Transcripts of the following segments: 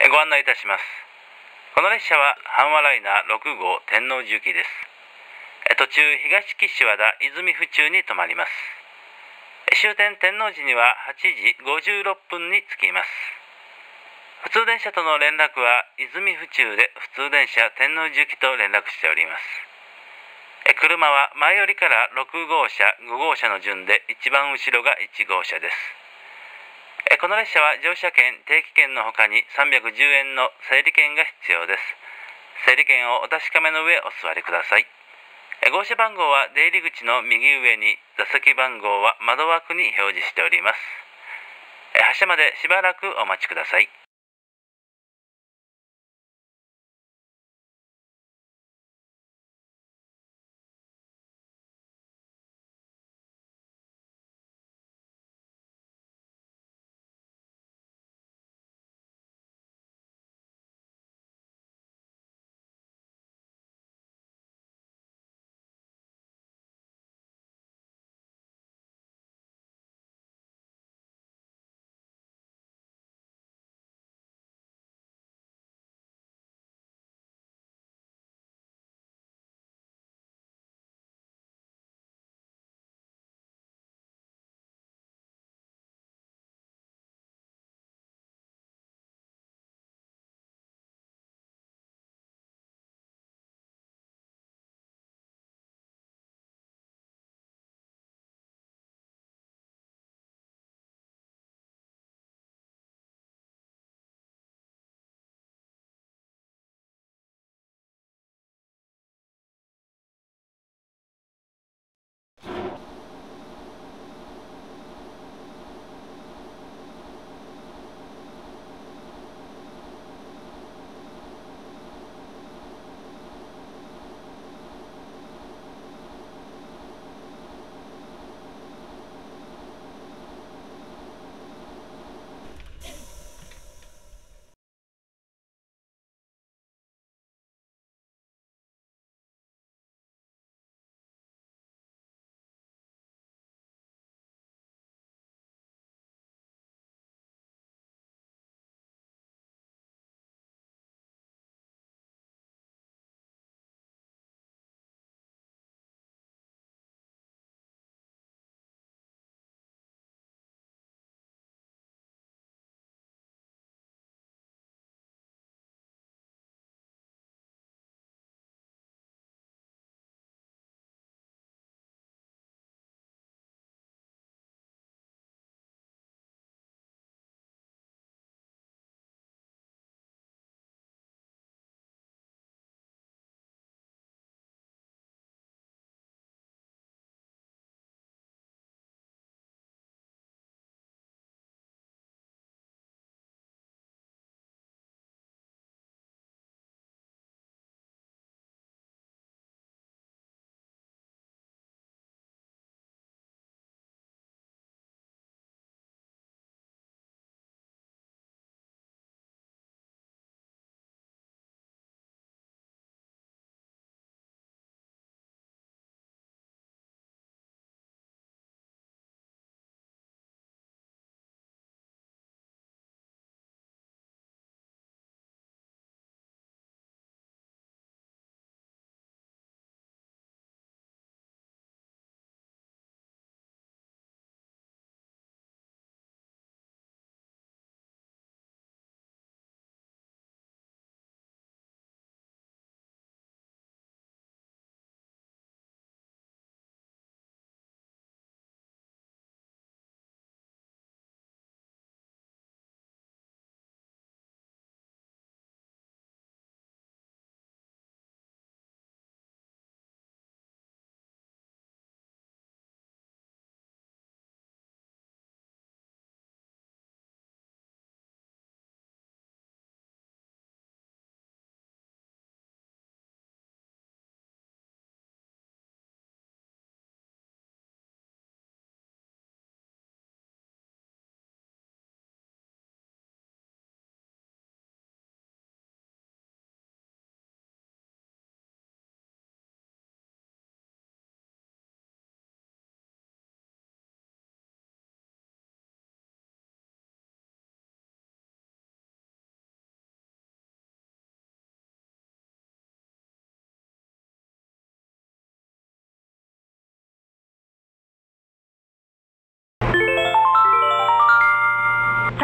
ご案内いたします。この列車は阪和ライナー6号天王寺行きです。途中東岸和田泉府中に停まります。終点天王寺には8時56分に着きます。普通電車との連絡は泉府中で普通電車天王寺行きと連絡しております。車は前寄りから6号車5号車の順で一番後ろが1号車です。この列車は乗車券定期券のほかに310円の整理券が必要です。整理券をお確かめの上お座りください。号車番号は出入り口の右上に、座席番号は窓枠に表示しております。発車までしばらくお待ちください。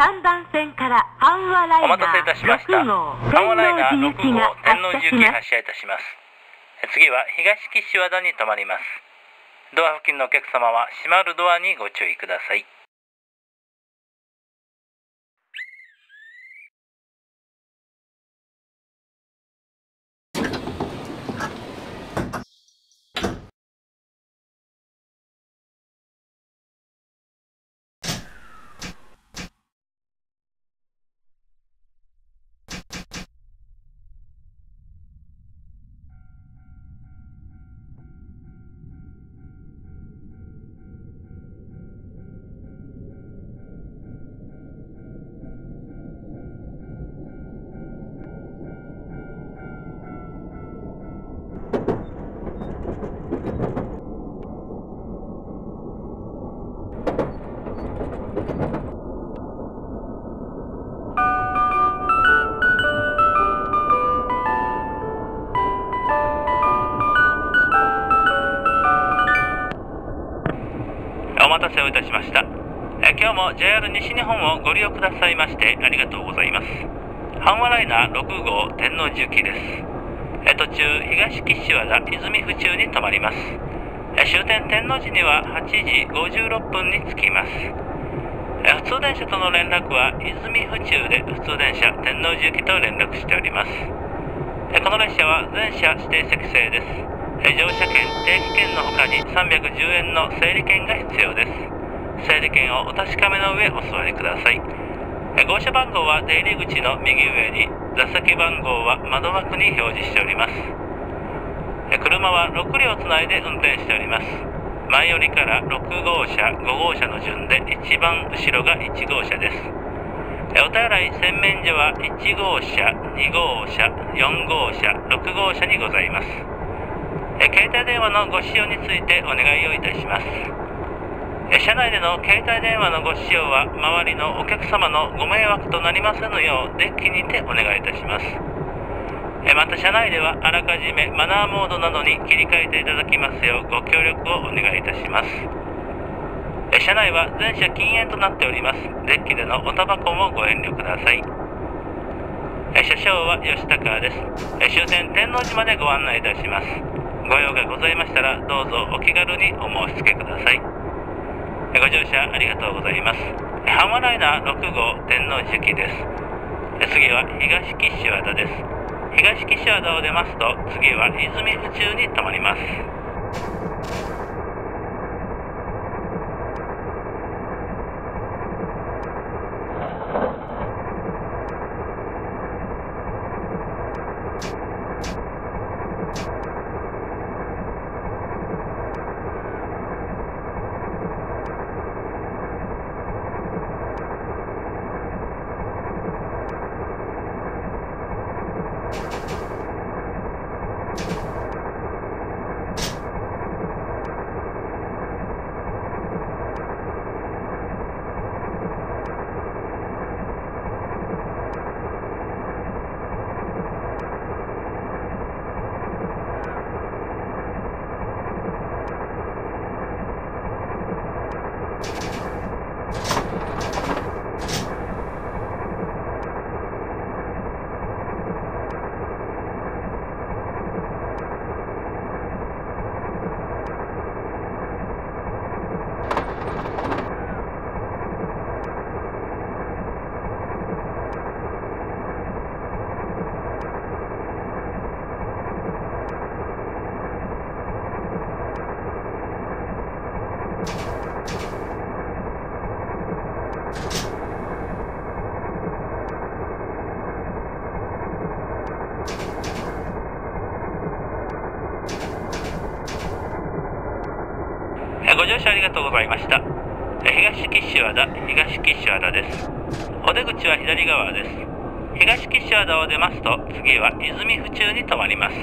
3番線から阪和ライナーお待たせいたしました。 6号阪和ライナー6号天王寺行きが天王寺行き発車いたします。次は東岸和田に停まります。ドア付近のお客様は閉まるドアにご注意ください。お待たせをいたしました。今日も JR 西日本をご利用くださいましてありがとうございます。阪和ライナー6号天王寺行きです。途中東岸和田泉府中に停まります。終点天王寺には8時56分に着きます。普通電車との連絡は泉府中で普通電車天王寺行きと連絡しております。この列車は全車指定席制です。乗車券、定期券の他に310円の整理券が必要です。整理券をお確かめの上お座りください。号車番号は出入り口の右上に、座席番号は窓枠に表示しております。車は6両つないで運転しております。前寄りから6号車、5号車の順で一番後ろが1号車です。お手洗い洗面所は1号車、2号車、4号車、6号車にございます。携帯電話のご使用についてお願いをいたします。車内での携帯電話のご使用は周りのお客様のご迷惑となりませぬようデッキにてお願いいたします。また車内ではあらかじめマナーモードなどに切り替えていただきますようご協力をお願いいたします。車内は全車禁煙となっております。デッキでのおタバコもご遠慮ください。車掌は吉高です。終点天王寺までご案内いたします。ご用がございましたらどうぞお気軽にお申し付けください。ご乗車ありがとうございます。阪和ライナー6号天王寺行きです。次は東岸和田です。東岸和田を出ますと次は泉府中に停まります。ご乗車ありがとうございました。東岸和田です。お出口は左側です。東岸和田を出ますと次は泉府中に停まります。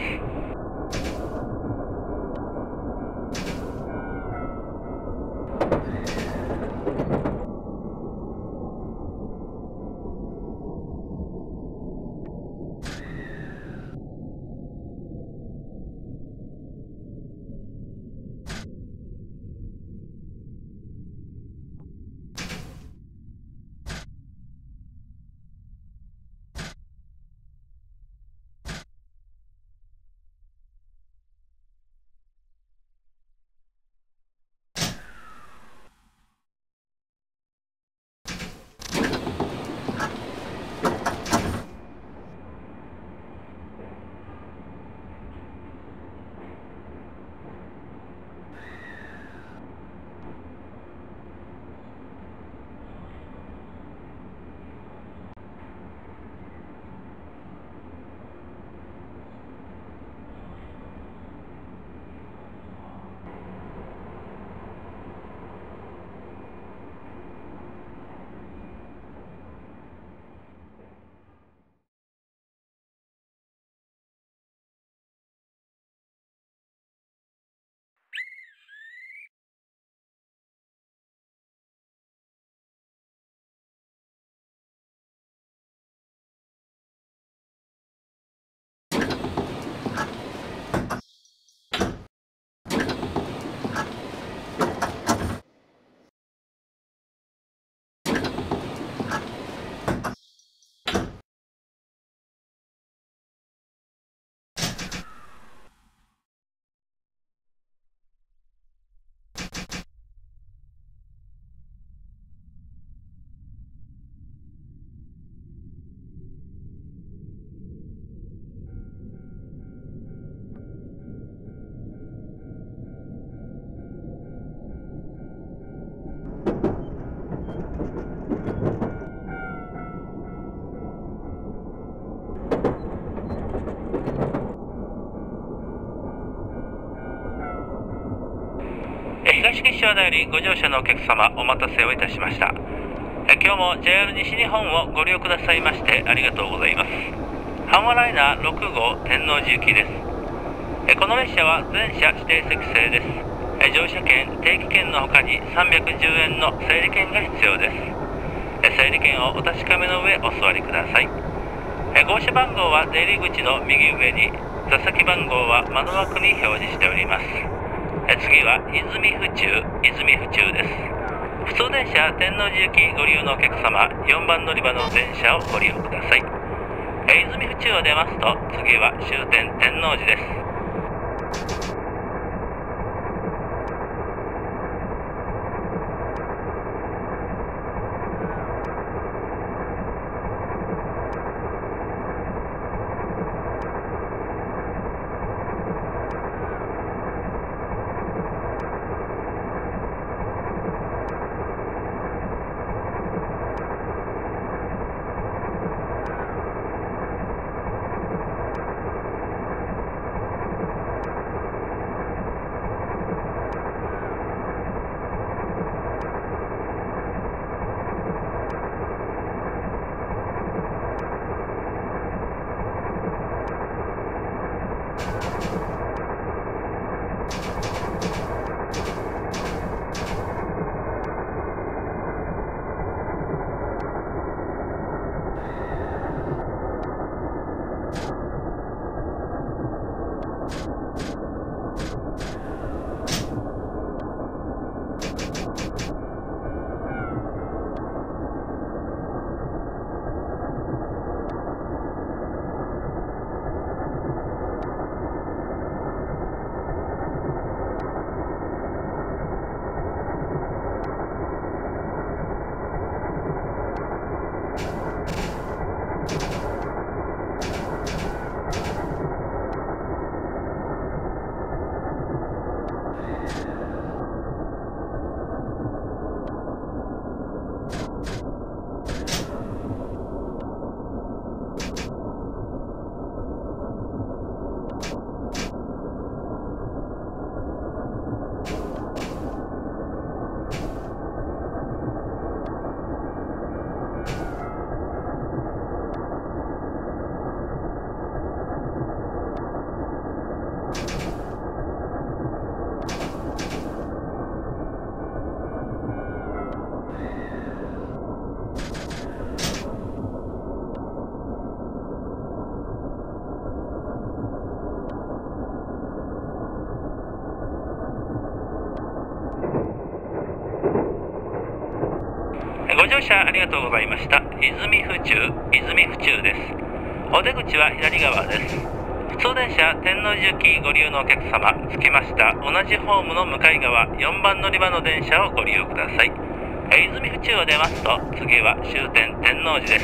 和田よりご乗車のお客様、お待たせをいたしました。今日も JR 西日本をご利用くださいましてありがとうございます。阪和ライナー6号天王寺行きです。この列車は全車指定席制です。乗車券、定期券の他に310円の整理券が必要です。整理券をお確かめの上お座りください。号車番号は出入り口の右上に、座席番号は窓枠に表示しております。次は泉府中です。普通電車天王寺行きご利用のお客様、4番乗り場の電車をご利用ください。泉府中を出ますと、次は終点天王寺です。ご乗車ありがとうございました。泉府中です。お出口は左側です。普通電車天王寺行きご利用のお客様、着きました。同じホームの向かい側、4番乗り場の電車をご利用ください。泉府中を出ますと、次は終点天王寺です。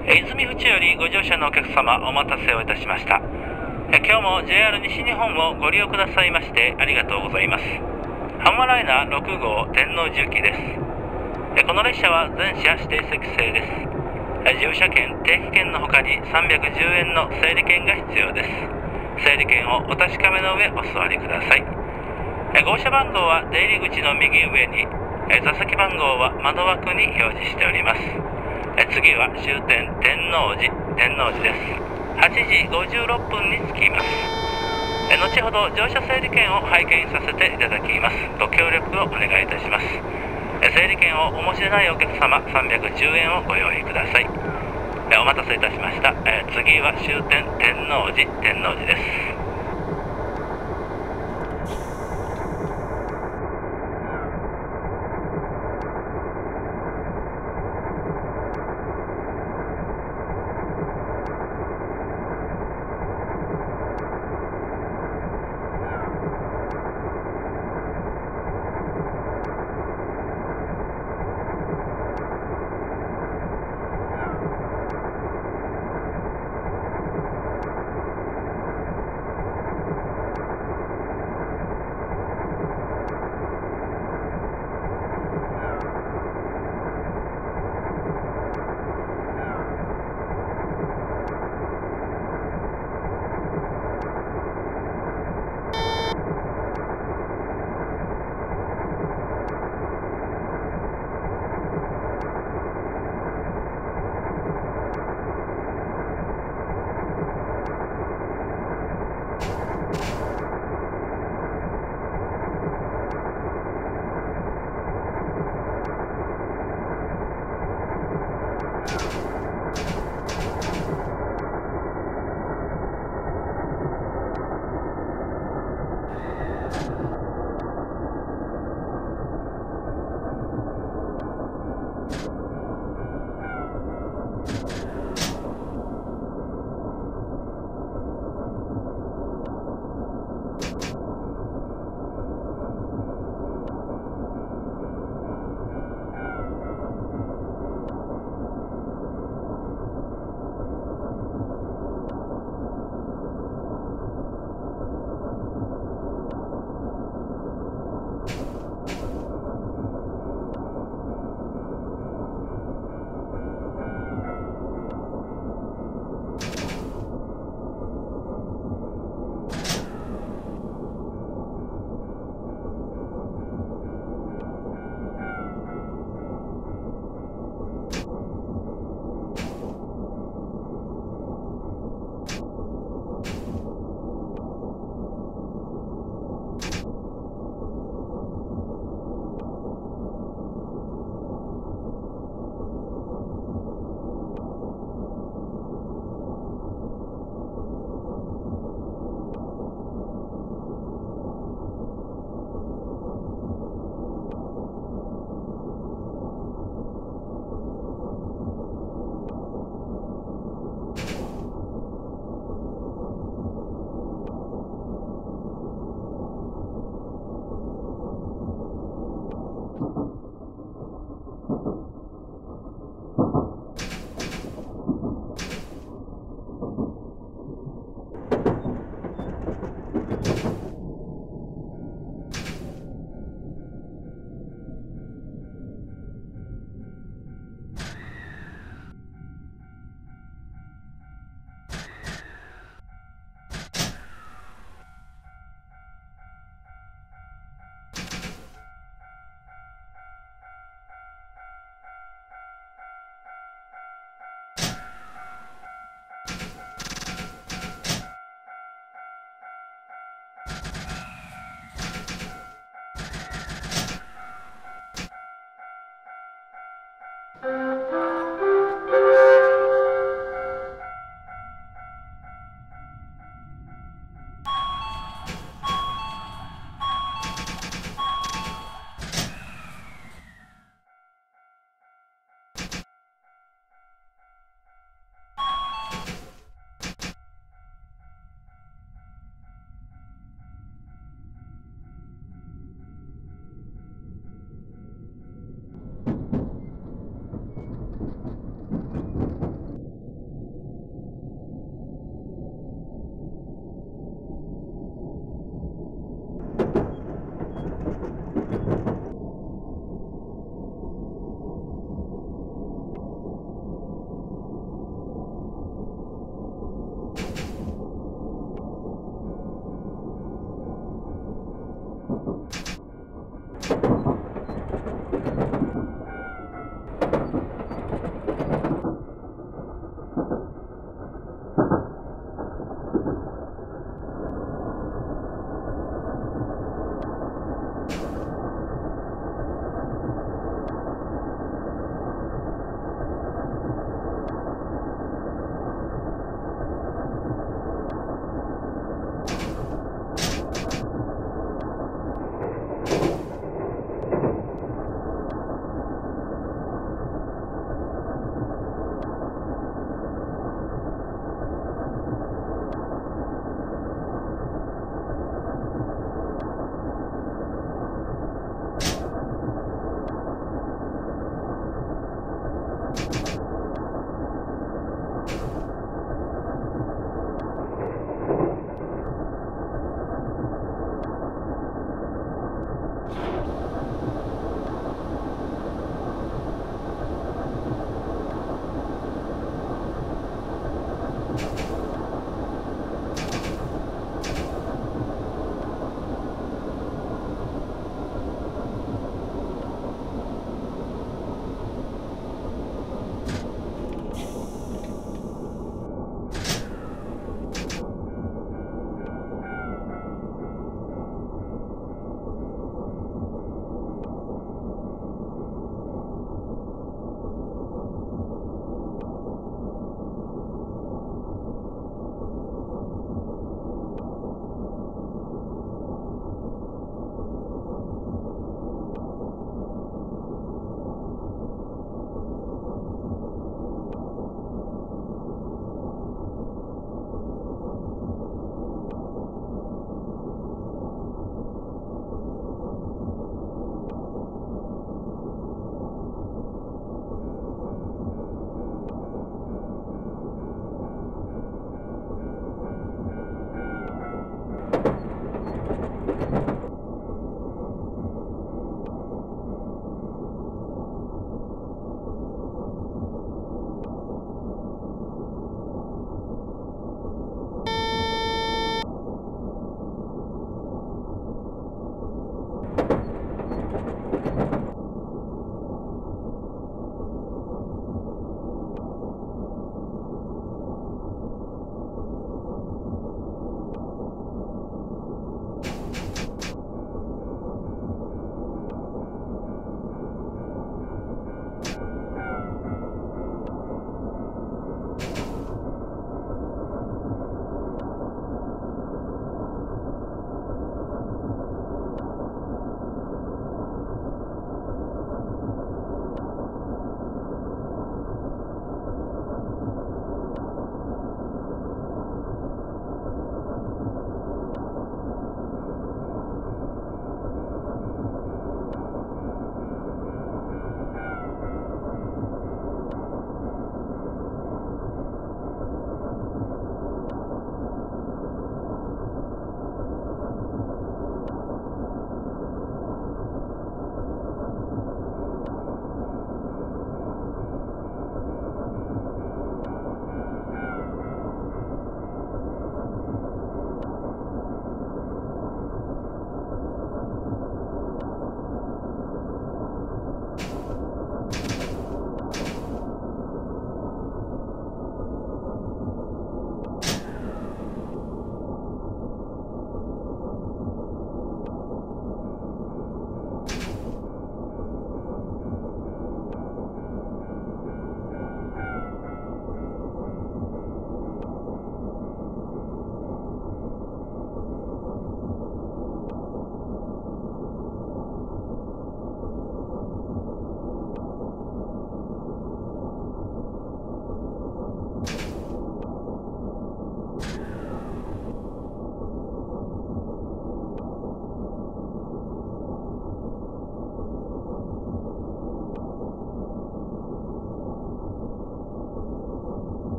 泉府中よりご乗車のお客様、お待たせをいたしました。今日も JR 西日本をご利用くださいましてありがとうございます。阪和ライナー6号天王寺行きです。この列車は全車指定席制です。乗車券、定期券の他に310円の整理券が必要です。整理券をお確かめの上お座りください。号車番号は出入り口の右上に、座席番号は窓枠に表示しております。次は終点天王寺です。8時56分に着きます。後ほど乗車整理券を拝見させていただきます。ご協力をお願いいたします。整理券をお持ちでないお客様、310円をご用意ください。お待たせいたしました。次は終点天王寺です。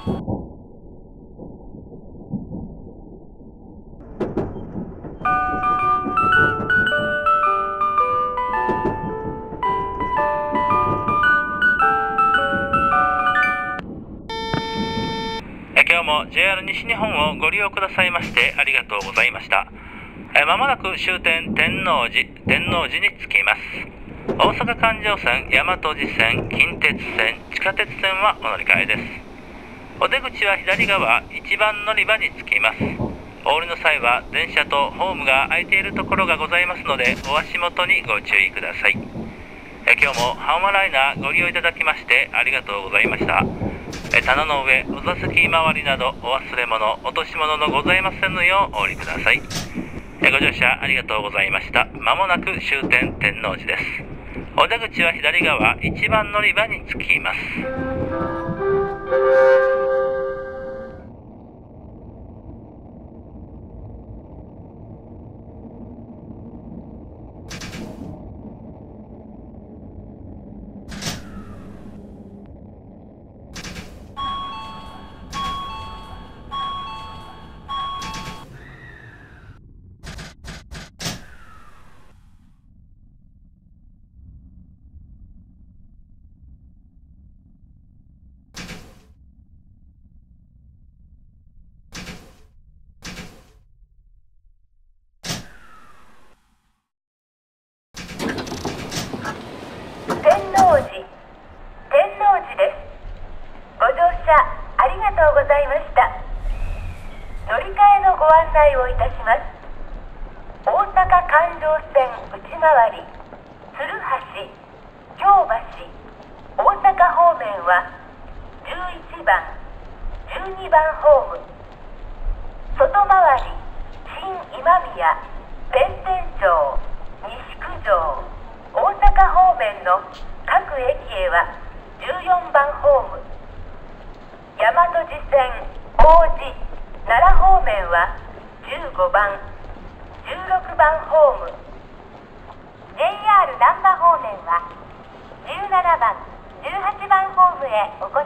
今日も JR 西日本をご利用くださいましてありがとうございました。まもなく終点天王寺に着きます。大阪環状線、大和路線、近鉄線、地下鉄線はお乗り換えです。お出口は左側1番乗り場に着きます。お降りの際は電車とホームが空いているところがございますのでお足元にご注意ください。今日も阪和ライナーご利用いただきましてありがとうございました。棚の上、お座席周りなどお忘れ物、落とし物のございませぬようお降りください。ご乗車ありがとうございました。まもなく終点天王寺です。お出口は左側1番乗り場に着きます。 天王寺です。ご乗車ありがとうございました。乗り換えのご案内をいたします。大阪環状線内回り鶴橋、京橋、大阪方面は11番、12番ホーム、外回り新今宮、弁天町、西九条、大阪方面の各駅へは14番ホーム、大和路線王子、奈良方面は15番、16番ホーム、JR 難波方面は17番、18番ホームへお越